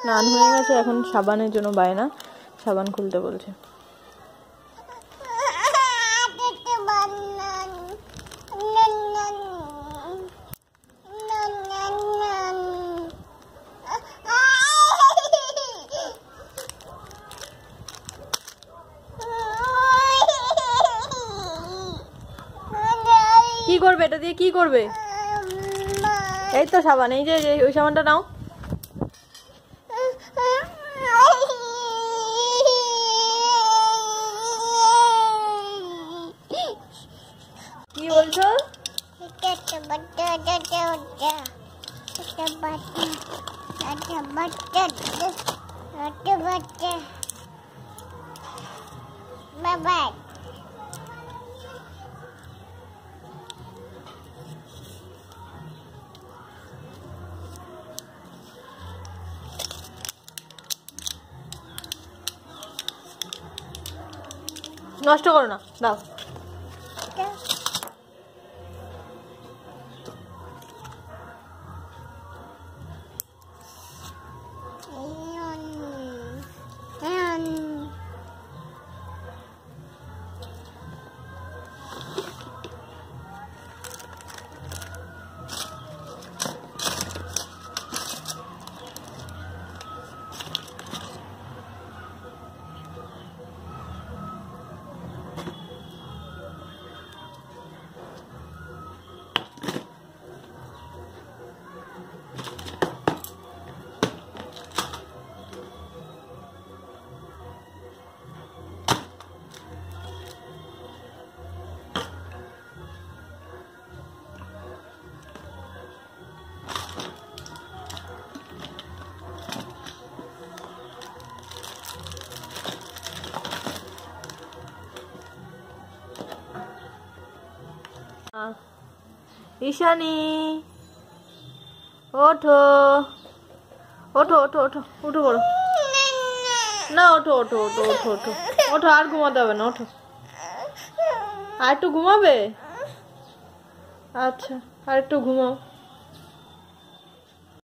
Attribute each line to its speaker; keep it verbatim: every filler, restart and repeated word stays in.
Speaker 1: স্নান হয়ে গেছে, এখন সাবানের জন্য বায়না, সাবান খুলতে বলছে। কি করবে এটা দিয়ে, কি করবে? এই তো সাবান, এই যে ওই সাবানটা নাও। কি বলছো?
Speaker 2: বাবা
Speaker 1: নষ্ট করো না, দাও। ঈশানী ওঠো, ওঠো ওঠো ওঠো উঠো বলো না, ওঠো ওঠো ওঠো ওঠো ওঠো ওঠো, আর ঘুমাতে হবে না, ওঠো। আর একটু ঘুমাবে? আচ্ছা, আর একটু ঘুমাও।